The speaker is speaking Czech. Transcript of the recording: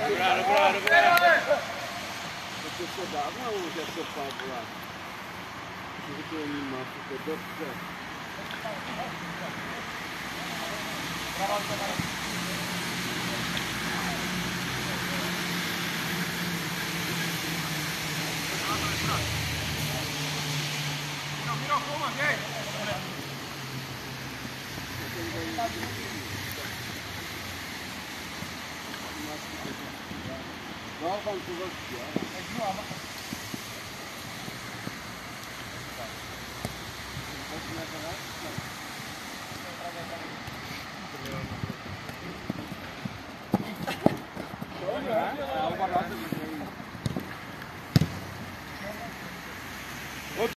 Dobrá. To se dávno už jako Pavla. Že to není má, to dobře. Miro, Koma, hej! Doufám, to velký, jo?